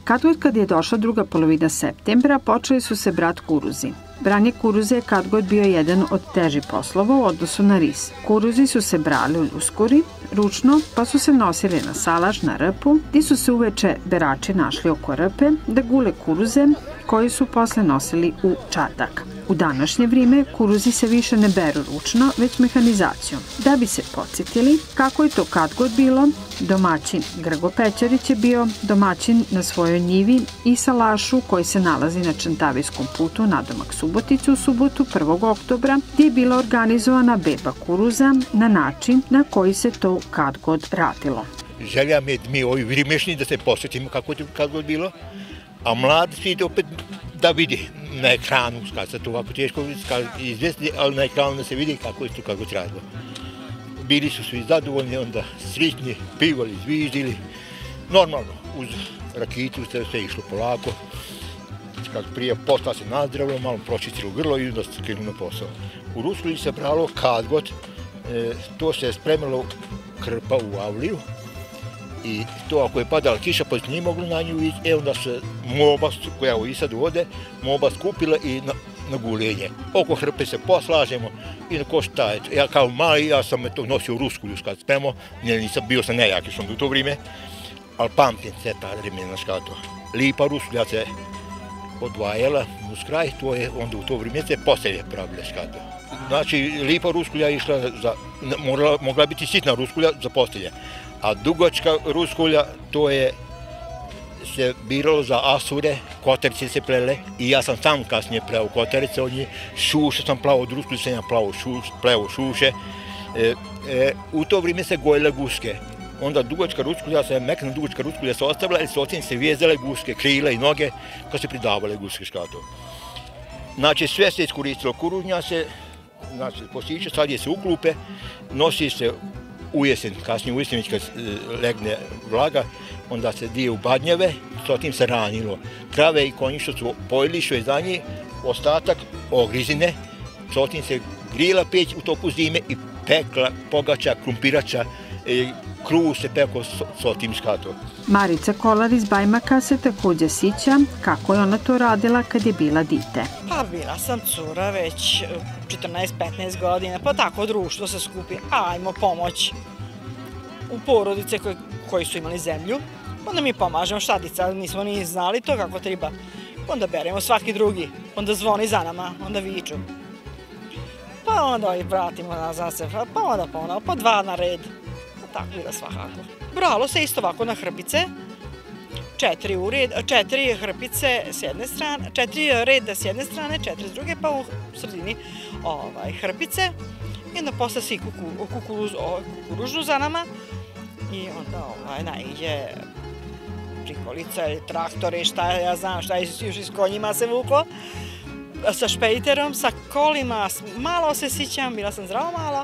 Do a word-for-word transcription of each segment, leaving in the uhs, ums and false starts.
Kad god kad je došla druga polovina septembra, počeli su se brati kuruzi. Branje kuruza je kad god bio jedan od težih poslova u odnosu na ris. Kuruzi su se brali u ljuskuri, ručno, pa su se nosili na salaš, na rpu, gdje su se uveče berači našli oko rpe da gule kuruze koji su posle nosili u čardak. U današnje vrijeme kuruzi se više ne beru ručno, već mehanizacijom. Da bi se podsjetili kako je to kad god bilo, domaćin Grgo Pećarić je bio domaćin na svojoj njivi i salašu koji se nalazi na Čantavijskom putu nadomak Subotice u subotu prvog oktobra, gdje je bila organizovana beba kuruza na način na koji se to kad god radilo. Želja mi je mi ovi vrimešni da se posjetimo kako je kad god bilo, a mladi svi opet da vidi na ekranu, kad se to ovako teško izvesti, ali na ekranu da se vidi kako je to kako je radilo. Bili su svi zadovoljni, onda srećni, pivali, zviždili. Normalno, uz rakitu se sve išlo polako. Kad prije posla se nazdravilo, malo pročistilo grlo i onda se krenulo na posao. U Ruskulji se bralo kad god, e, to se spremilo krpa u avliju i to ako je padala kiša pa se nije moglo na nju ići, e onda se moba, koja je i sad ode, moba skupila i na, na guljenje. Oko hrpe se poslažemo i na ko šta je. Ja kao mali, ja sam to nosio u Ruskulju kad spremo, nisam, bio sam nejaki sam u to vrijeme, ali pamtim se ta vremena škato. Lipa Ruskulja se odvajala uz kraj, to je onda u to vrijeme se postelje pravile škato. Znači, lipa Ruskulja je išla za, morala, mogla biti sitna Ruskulja za postelje, a dugačka Ruskulja to je se biralo za asure, koterice se plele i ja sam sam kasnije pleo koterice od njih, šuše sam plao od Ruskulja, sam ja plao šuš, pleo šuše. E, e, u to vrijeme se gojile guske. Onda dugačka Ruskulja se, mekna dugačka Ruskulja se ostavila i s se vezale guske, krila i noge kad se pridavale guske škato. Znači sve se iskoristilo, kuružnja se, znači postiče, sad je se uklupe, nosi se u jesen, kasnije u jesen kad legne vlaga, onda se dije u badnjeve, s tim se ranilo. Krave i konji što su pojeli, što je za njih, ostatak ogrizine, s tim se grila peć u toku zime i pekla, pogača, krumpirača, e, kruh se peko s tim škatom. Marica Kolar iz Bajmaka se također sjeća kako je ona to radila kad je bila dite. Pa bila sam cura već četrnaest petnaest godina, pa tako društvo se skupi, ajmo pomoć u porodice koji, koji su imali zemlju, onda mi pomažemo štadica, nismo ni znali to kako treba, onda beremo svaki drugi, onda zvoni za nama, onda viču. Pa onda i vratimo nazad se, pa onda ponovno, pa dva na red. Tako bila svakako. Bralo se isto ovako na hrpice, četiri, ured, četiri hrpice s jedne strane, četiri reda s jedne strane, četiri s druge, pa u sredini ovaj, hrpice. I onda posle svi kuku, kukuruz, kukuružu za nama i onda ovaj, naiđe prikolica ili traktori, šta ja znam, šta je još iz konjima se vuklo, sa špejterom, sa kolima, malo se sjećam, bila sam zdravo malo.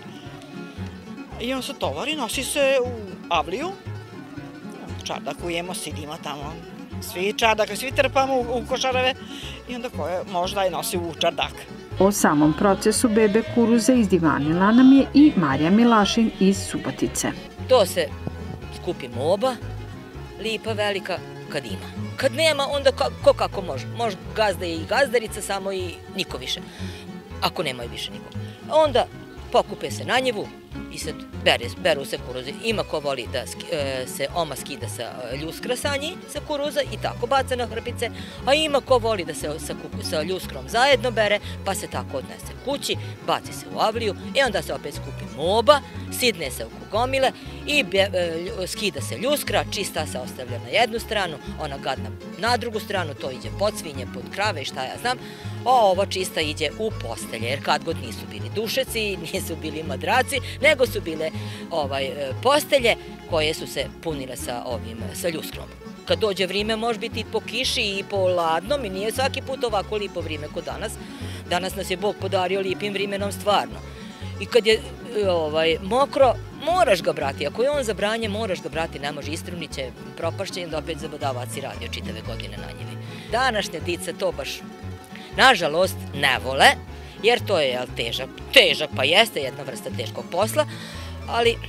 I on se tovari, nosi se u avliju, čardakujemo, sidimo tamo, svi čardak, svi trpamo u, u košareve i onda koje možda i nosi u čardak. O samom procesu bebe kuruze izdivanila nam je i Marija Milašin iz Subotice. To se skupi moba, lipa velika kad ima. Kad nema, onda ko kako može. Može gazda i gazdarica, samo i niko više. Ako nema i više niko. Onda pokupe se na njivu i sad beru se kuruzi. Ima ko voli da se oma skida sa ljuskra sa njih, sa kuruza i tako baca na hrpice, a ima ko voli da se sa ljuskrom zajedno bere, pa se tako odnese kući, baci se u avliju i onda se opet skupi moba, sidne se oko gomile i skida se ljuskra, čista se ostavlja na jednu stranu, ona gadna na drugu stranu, to iđe pod svinje, pod krave i šta ja znam, a ova čista iđe u postelje, jer kad god nisu bili dušeci, nisu bili madraci, nego su bile ovaj, postelje koje su se punile sa, ovim, sa ljuskrom. Kad dođe vrijeme, može biti i po kiši i po ladnom i nije svaki put ovako lipo vrijeme kod danas. Danas nas je Bog podario lipim vremenom stvarno. I kad je ovaj, mokro, moraš ga brati. Ako je on za branje, moraš ga brati. Ne može, istruniće, propašće i onda opet zabodavac i radio čitave godine na njivi. Današnje dice to baš, nažalost, ne vole, jer to je jel, težak, težak, pa jeste jedna vrsta teškog posla, ali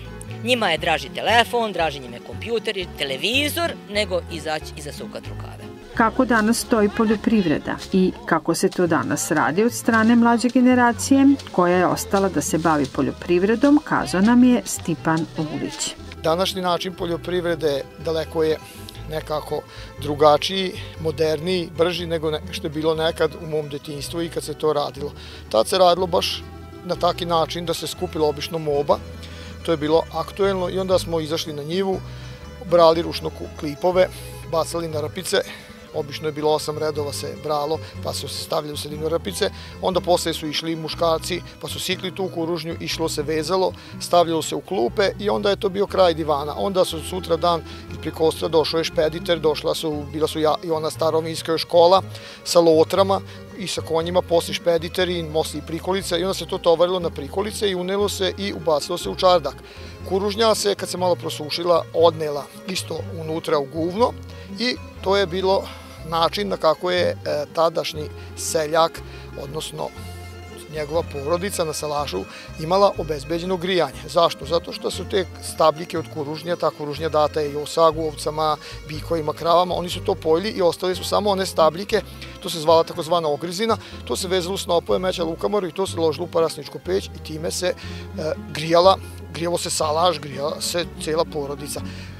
Njima je draži telefon, draži njime kompjuter, televizor, nego izaći i zasukati rukave. Kako danas stoji poljoprivreda i kako se to danas radi od strane mlađe generacije, koja je ostala da se bavi poljoprivredom, kazao nam je Stipan Vulić. Današnji način poljoprivrede daleko je nekako drugačiji, moderniji, brži nego što je bilo nekad u mom detinjstvu i kad se to radilo. Tad se radilo baš na taki način da se skupilo obično moba, to je bilo aktuelno i onda smo izašli na njivu, brali ručno klipove, bacali na rapice, obično je bilo osam redova se bralo, pa su se stavljali u sredinu rapice, onda posle su išli muškarci, pa su sikli tu kuružnju, išlo se vezalo, stavljalo se u klupe i onda je to bio kraj divana. Onda su sutra dan iz Prikostra došao je špediter, došla su, bila su i ona starovinska škola sa lotrama i sa konjima, posle špediteri, mosli i prikolica i onda se to tovarilo na prikolice i unelo se i ubacilo se u čardak. Kuružnja se, kad se malo prosušila, odnela isto unutra u guvno i to je bilo način na kako je e, tadašnji seljak, odnosno njegova porodica na salašu, imala obezbeđeno grijanje. Zašto? Zato što su te stabljike od kuružnja, ta kuružnja data je i osagu, ovcama, bikovima, kravama, oni su to pojili i ostali su samo one stabljike, to se zvala takozvana ogrizina, to se vezalo u snopove, mećalo u kamoru i to se ložilo u parasničku peć i time se e, grijala, grijalo se salaš, grijala se cijela porodica.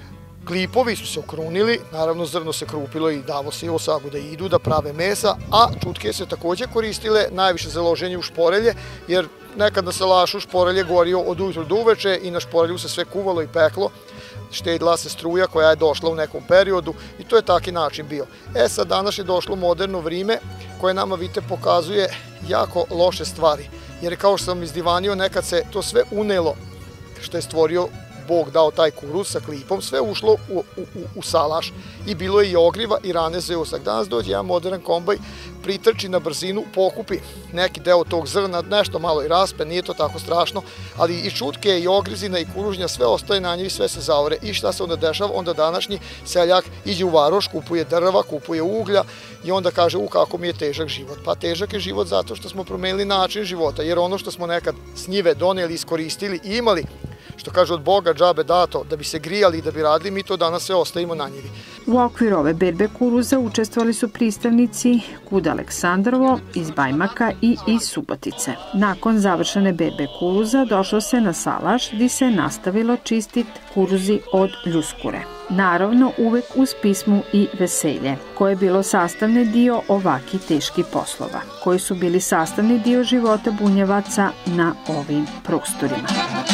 Klipovi su se okrunili, naravno zrno se krupilo i davo se i osagu da idu, da prave mesa, a čutke se takođe koristile najviše za loženje u šporelje, jer nekad na salašu šporelje gorio od ujutru do uveče i na šporelju se sve kuvalo i peklo, štedila se struja koja je došla u nekom periodu i to je taki način bio. E sad danas je došlo moderno vrime koje nama, vidite, pokazuje jako loše stvari, jer kao što sam izdivanio, nekad se to sve unelo što je stvorio Bog, dao taj kuruz sa klipom, sve ušlo u, u, u salaš i bilo je i ogriva i rane za usak. Danas dođe jedan modern kombaj, pritrči na brzinu, pokupi neki deo tog zrna, nešto malo i raspe, nije to tako strašno, ali i čutke, i ogrizina, i kuružnja, sve ostaje na njivi, sve se zaore. I šta se onda dešava? Onda današnji seljak iđe u varoš, kupuje drva, kupuje uglja i onda kaže, u kako mi je težak život. Pa težak je život zato što smo promenili način života, jer ono što smo nekad s njive doneli, iskoristili i imali, što kaže od Boga džabe dato, da bi se grijali i da bi radili, mi to danas sve ostavimo na njivi. U okviru ove berbe kuruza učestvovali su pristavnici Kuda Aleksandrovo iz Bajmaka i iz Subotice. Nakon završene berbe kuruza došlo se na salaš gdje se nastavilo čistiti kuruzi od ljuskure. Naravno, uvek uz pismu i veselje, koje je bilo sastavni dio ovaki teški poslova, koji su bili sastavni dio života bunjevaca na ovim prostorima.